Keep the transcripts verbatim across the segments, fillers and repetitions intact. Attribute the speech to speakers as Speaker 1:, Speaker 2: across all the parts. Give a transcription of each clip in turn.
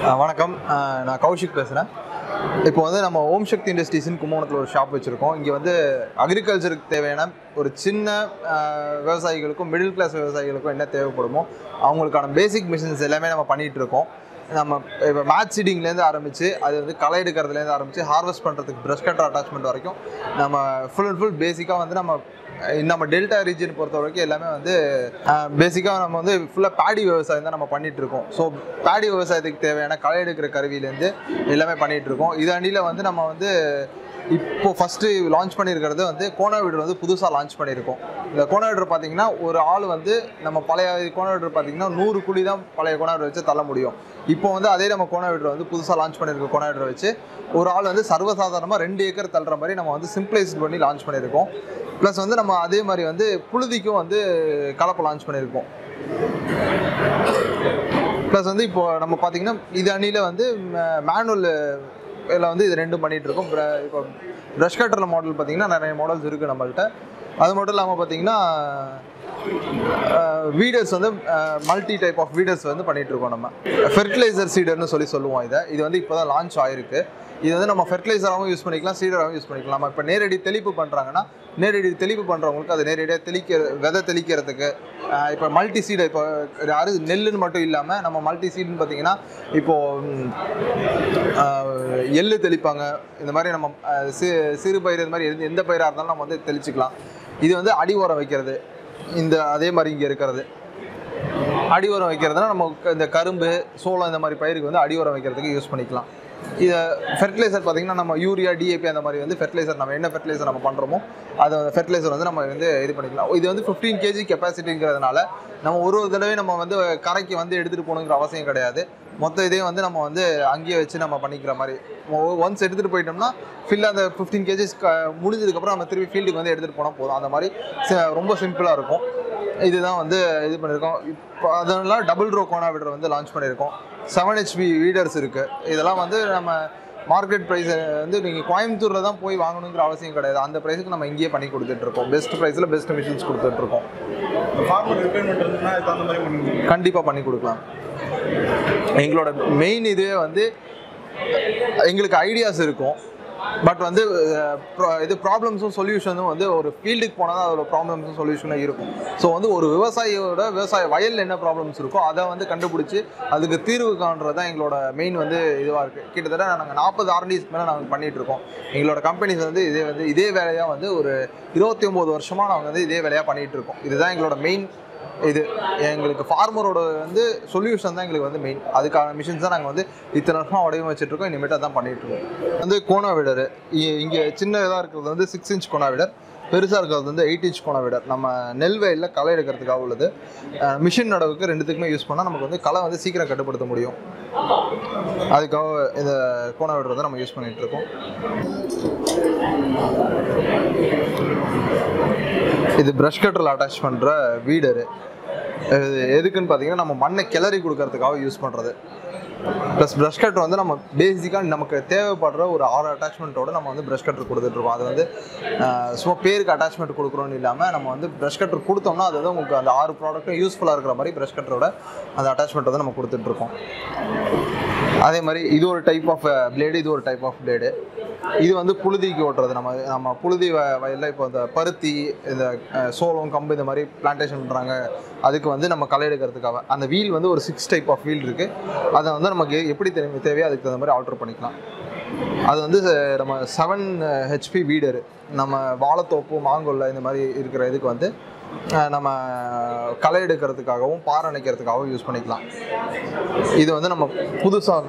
Speaker 1: வணக்கம், நான் கௌஷிக் பேசுகிறேன். இப்போ வந்து நம்ம ஓம் சக்தி இண்டஸ்ட்ரீஸ்னு கும்பகோணத்தில் ஒரு ஷாப் வச்சுருக்கோம். இங்கே வந்து அக்ரிகல்ச்சருக்கு தேவையான ஒரு சின்ன விவசாயிகளுக்கும் மிடில் கிளாஸ் விவசாயிகளுக்கும் என்ன தேவைப்படுமோ அவங்களுக்கான பேசிக் மிஷின்ஸ் எல்லாமே நம்ம பண்ணிகிட்ருக்கோம். நம்ம இப்போ மேட்ச் சீடிங்லேருந்து ஆரம்பித்து அது வந்து களை எடுக்கிறதுலேருந்து ஆரம்பித்து ஹார்வெஸ்ட் பண்ணுறதுக்கு ப்ரஷ் கட்டர் அட்டாச்மெண்ட் வரைக்கும் நம்ம ஃபுல் அண்ட் ஃபுல் பேசிக்காக வந்து நம்ம நம்ம டெல்டா ரீஜன் பொறுத்த வரைக்கும் எல்லாமே வந்து பேசிக்காக நம்ம வந்து ஃபுல்லாக பேடி விவசாயம் தான் நம்ம பண்ணிகிட்ருக்கோம். ஸோ பேடி விவசாயத்துக்கு தேவையான களை எடுக்கிற கருவியிலேருந்து எல்லாமே பண்ணிகிட்ருக்கோம். இதாண்டியில் வந்து நம்ம வந்து இப்போது ஃபஸ்ட்டு லான்ச் பண்ணியிருக்கிறது வந்து கோனோவீடர் வந்து புதுசாக லான்ச் பண்ணியிருக்கோம். இந்த கோனோவீடர் பார்த்திங்கன்னா ஒரு ஆள் வந்து நம்ம பழைய கோனோவீடர் பார்த்திங்கன்னா நூறு குழி தான் பழைய கோனோவீடர் வச்சு தள்ள முடியும். இப்போ வந்து அதே நம்ம கோனோவீடர் வந்து புதுசாக லான்ச் பண்ணியிருக்க கோனோவீடர் வச்சு ஒரு ஆள் வந்து சர்வசாதாரணமாக ரெண்டு ஏக்கர் தள்ளுற மாதிரி நம்ம வந்து சிம்பிளைஸ் பண்ணி லான்ச் பண்ணியிருக்கோம். ப்ளஸ் வந்து நம்ம அதே மாதிரி வந்து புழுதிக்கும் வந்து கலப்பை லான்ச் பண்ணியிருக்கோம். ப்ளஸ் வந்து இப்போது நம்ம பார்த்திங்கன்னா இது அணியில் வந்து மேனுவல் இதில் வந்து இது ரெண்டும் பண்ணிகிட்ருக்கோம். இப்போ ப்ரஷ் கட்டரில் மாடல் பார்த்திங்கன்னா நிறைய மாடல்ஸ் இருக்குது நம்மள்கிட்ட. அது மட்டும் இல்லாமல் பார்த்திங்கன்னா வீடர்ஸ் வந்து மல்டி டைப் ஆஃப் வீடர்ஸ் வந்து பண்ணிகிட்ருக்கோம். நம்ம ஃபெர்டிலைசர் சீடர்னு சொல்லி சொல்லுவோம். இதை இது வந்து இப்போ தான் லான்ச் ஆகிருக்கு. இது வந்து நம்ம ஃபெர்டிலைசராகவும் யூஸ் பண்ணிக்கலாம், சீடராகவும் யூஸ் பண்ணிக்கலாம். நம்ம இப்போ நேரடி தெளிப்பு பண்ணுறாங்கன்னா நேரடி தெளிப்பு பண்ணுறவங்களுக்கு அது நேரடியாக தெளிக்க விதை தெளிக்கிறதுக்கு இப்போ மல்டி சீடை இப்போ யாரு நெல்லுன்னு மட்டும் இல்லாமல் நம்ம மல்டி சீடுன்னு பார்த்திங்கன்னா இப்போது எள்ளு தெளிப்பாங்க. இந்த மாதிரி நம்ம சி சிறு பயிர் இந்த மாதிரி எந்த எந்த பயிராக இருந்தாலும் நம்ம வந்து தெளிச்சிக்கலாம். இது வந்து அடி உரம் வைக்கிறது. இந்த அதே மாதிரி இங்கே இருக்கிறது அடி உரம் வைக்கிறதுனா நம்ம இந்த கரும்பு சோளம் இந்த மாதிரி பயிருக்கு வந்து அடி உரம் வைக்கிறதுக்கு யூஸ் பண்ணிக்கலாம். இதை ஃபெர்டிலைசர் பார்த்திங்கன்னா நம்ம யூரியா டிஏபி அந்த மாதிரி வந்து ஃபெர்டிலைசர் நம்ம என்ன ஃபெர்டிலைசர் நம்ம பண்ணுறோமோ அதை ஃபெர்டிலைசர் வந்து நம்ம வந்து இது பண்ணிக்கலாம். இது வந்து ஃபிஃப்டீன் கேஜி கெப்பாசிட்டிங்கிறதுனால நம்ம ஒரு ஒரு தடவை நம்ம வந்து கரைக்கு வந்து எடுத்துகிட்டு போகணுங்கிற அவசியம் கிடையாது. மொத்த இதே வந்து நம்ம வந்து அங்கேயே வச்சு நம்ம பண்ணிக்கிற மாதிரி ஒன்ஸ் எடுத்துகிட்டு போயிட்டோம்னா ஃபில் அந்த ஃபிஃப்டீன் கேஜிஸ் க முடிஞ்சதுக்கப்புறம் நம்ம திருப்பி ஃபீல்டுக்கு வந்து எடுத்துகிட்டு போனால் போதும். அந்த மாதிரி ரொம்ப சிம்பிளாக இருக்கும். இதுதான் வந்து இது பண்ணியிருக்கோம். இப்போ அதெல்லாம் டபுள் ரோ கோனோவீடர் வந்து லான்ச் பண்ணியிருக்கோம். செவன் ஹெச்பி வீடர்ஸ் இருக்குது. இதெல்லாம் வந்து நம்ம மார்க்கெட் ப்ரைஸ் வந்து நீங்கள் கோயம்புத்தூரில் தான் போய் வாங்கணுங்கிற அவசியம் கிடையாது. அந்த ப்ரைஸுக்கு நம்ம இங்கேயே பண்ணி கொடுத்துட்ருக்கோம். பெஸ்ட் ப்ரைஸில் பெஸ்ட் மிஷின்ஸ் கொடுத்துட்ருக்கோம். கண்டிப்பாக பண்ணி கொடுக்கலாம். எங்களோட மெயின் இதுவே வந்து எங்களுக்கு ஐடியாஸ் இருக்கும். பட் வந்து இது ப்ராப்ளம்ஸும் சொல்யூஷனும் வந்து ஒரு ஃபீல்டுக்கு போனால் தான் அதோட ப்ராப்ளம்ஸும் சொல்யூஷனும் இருக்கும். ஸோ வந்து ஒரு விவசாயியோட விவசாய வயலில் என்ன ப்ராப்ளம்ஸ் இருக்கோ அதை வந்து கண்டுபிடிச்சி அதுக்கு தீர்வு காண்றது தான் எங்களோட மெயின் வந்து இதுவாக இருக்குது. கிட்டத்தட்ட நாங்கள் நாற்பது ஆர்டிஸ்க்கு மேலே நாங்கள் பண்ணிகிட்ருக்கோம். எங்களோட கம்பெனிஸ் வந்து இதே வந்து இதே வேலையாக வந்து ஒரு இருபத்தி ஒம்பது வருஷமாக நாங்கள் வந்து இதே வேலையாக பண்ணிகிட்ருக்கோம். இதுதான் எங்களோட மெயின். இது எங்களுக்கு ஃபார்மரோட வந்து சொல்யூஷன் தான் எங்களுக்கு வந்து மெயின். அதுக்கான மிஷின்ஸ் தான் நாங்கள் வந்து இத்தனை வருஷமாக வடிவமைச்சிட்ருக்கோம். இனிமேட்டாக தான் பண்ணிகிட்ருக்கோம். வந்து கோனோவீடர் இங்கே சின்ன இதாக இருக்கிறது வந்து சிக்ஸ் இன்ச் கோனோவீடர், பெருசாக இருக்கிறது வந்து எயிட் இன்ச் கோனோவீடர். நம்ம நெல் வயலில் களை எடுக்கிறதுக்காக உள்ளது. மிஷின் நடவுக்கு ரெண்டுத்துக்குமே யூஸ் பண்ணால் நமக்கு வந்து களை வந்து சீக்கிரம் கட்டுப்படுத்த முடியும். அதுக்காக இந்த கோனோவீடர் வந்து நம்ம யூஸ் பண்ணிகிட்ருக்கோம். இது ப்ரஷ் கட்டரில் அட்டாச் பண்ணுற வீடரு. இது எதுக்குன்னு பார்த்தீங்கன்னா நம்ம மண்ணை கிளறி கொடுக்கறதுக்காக யூஸ் பண்ணுறது. ப்ளஸ் ப்ரஷ் கட்டர் வந்து நம்ம பேசிக்காக நமக்கு தேவைப்படுற ஒரு ஆறு அட்டாச்மெண்ட்டோடு நம்ம வந்து ப்ரஷ் கட்டர் கொடுத்துட்ருக்கோம். அது வந்து சும்மா பேருக்கு அட்டாச்மெண்ட் கொடுக்குறோன்னு இல்லாமல் நம்ம வந்து ப்ரஷ் கட்டர் கொடுத்தோம்னா அது வந்து உங்களுக்கு அந்த ஆறு ப்ராடக்ட்டும் யூஸ்ஃபுல்லாக இருக்கிற மாதிரி ப்ரஷ் கட்டரோட அந்த அட்டாச்மெண்ட் வந்து நம்ம கொடுத்துட்ருக்கோம். அதே மாதிரி இது ஒரு டைப் ஆஃப் பிளேடு, இது ஒரு டைப் ஆஃப் பிளேடு. இது வந்து புழுதிக்கு ஓட்டுறது. நம்ம நம்ம புழுதி வ வயலில் இப்போ இந்த பருத்தி இந்த சோளம் கம்பு இந்த மாதிரி பிளான்டேஷன் பண்ணுறாங்க. அதுக்கு வந்து நம்ம களை எடுக்கிறதுக்காக அந்த வீல் வந்து ஒரு சிக்ஸ் டைப் ஆஃப் வீல் இருக்குது. அதை வந்து நமக்கு எப்படி தேவை தேவையோ அதுக்கு தகுந்த மாதிரி ஆல்ட்ரு பண்ணிக்கலாம். அது வந்து நம்ம செவன் ஹெச்பி வீடரு. நம்ம வாழைத்தோப்பு மாங்கொல்லை இந்த மாதிரி இருக்கிற இதுக்கு வந்து நம்ம களை எடுக்கிறதுக்காகவும் பாறை அணைக்கிறதுக்காகவும் யூஸ் பண்ணிக்கலாம். இது வந்து நம்ம புதுசாக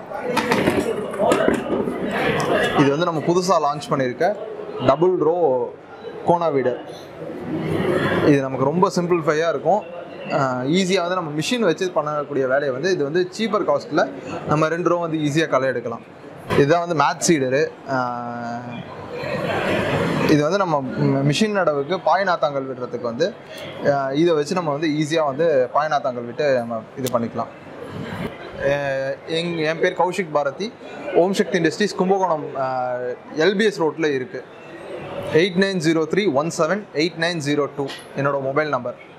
Speaker 1: இது வந்து நம்ம புதுசாக லான்ச் பண்ணியிருக்க டபுள் ரோ கோனோவீடர். இது நமக்கு ரொம்ப சிம்பிளிஃபையாக இருக்கும். ஈஸியாக வந்து நம்ம மிஷின் வச்சு பண்ணக்கூடிய வேலையை வந்து இது வந்து சீப்பர் காஸ்ட்டில் நம்ம ரெண்டு ரோ வந்து ஈஸியாக களை எடுக்கலாம். இதுதான் வந்து மேட்ச் சீடரு. இது வந்து நம்ம மிஷின் நடவுக்கு பாய் நாத்தாங்கல் விடுறதுக்கு வந்து இதை வச்சு நம்ம வந்து ஈஸியாக வந்து பாய் நாத்தாங்கல் விட்டு நம்ம இது பண்ணிக்கலாம். எங் என் பேர் கௌஷிக் பாரதி. ஓம் சக்தி இண்டஸ்ட்ரீஸ் கும்பகோணம் எல்பிஎஸ் ரோட்டில் இருக்குது. Eight nine zero three one seven eight nine zero two என்னோடய மொபைல் நம்பர்.